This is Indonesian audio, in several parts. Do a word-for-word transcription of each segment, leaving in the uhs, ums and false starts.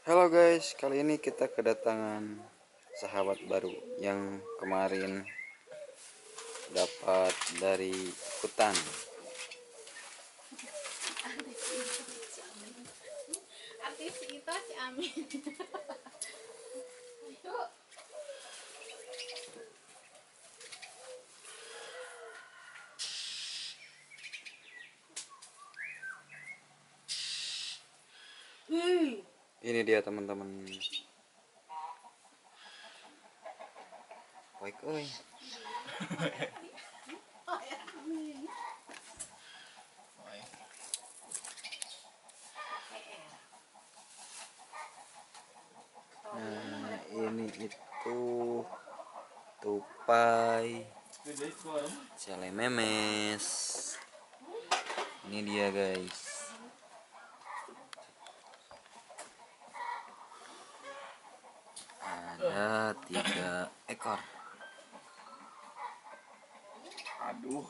Halo guys, kali ini kita kedatangan sahabat baru yang kemarin dapat dari hutan. Artis kita si Amin. Ini dia teman-teman. Baik, oi. Nah, ini itu tupai cale memes. Ini dia guys. Ada tiga ekor. Aduh.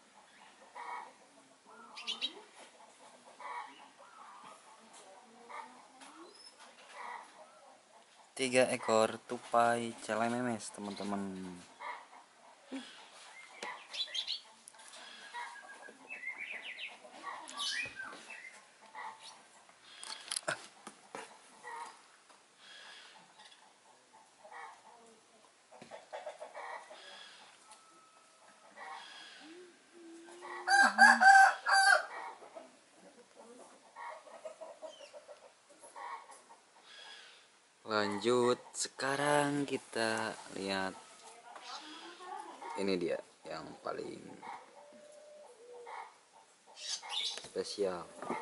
Tiga ekor tupai cale memes teman-teman. Lanjut, sekarang kita lihat ini dia yang paling spesial.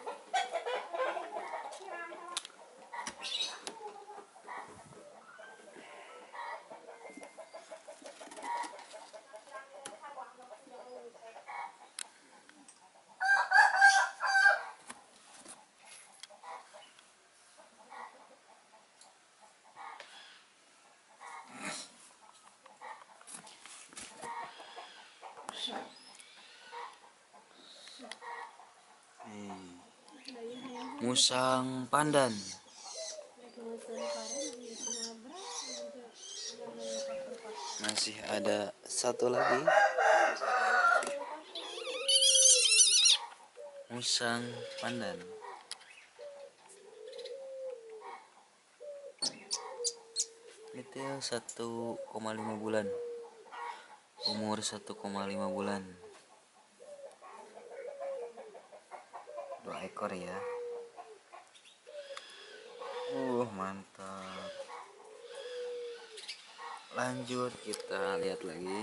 Nih, musang pandan. Masih ada satu lagi. Musang pandan. Itu satu koma lima bulan. Umur satu koma lima bulan. Dua ekor ya. Uh, mantap. Lanjut kita lihat lagi.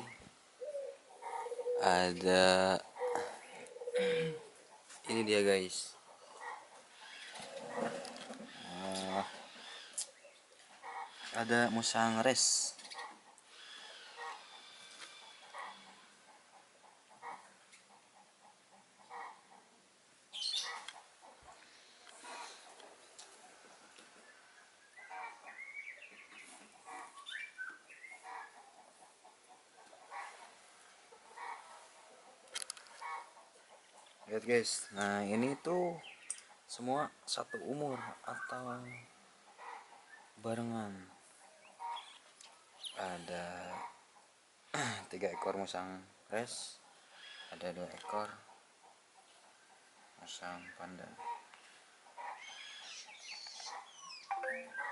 Ada ini dia guys. Uh, ada musang res. Lihat guys, nah ini tuh semua satu umur atau barengan. Ada tiga ekor musang res, ada dua ekor musang pandan.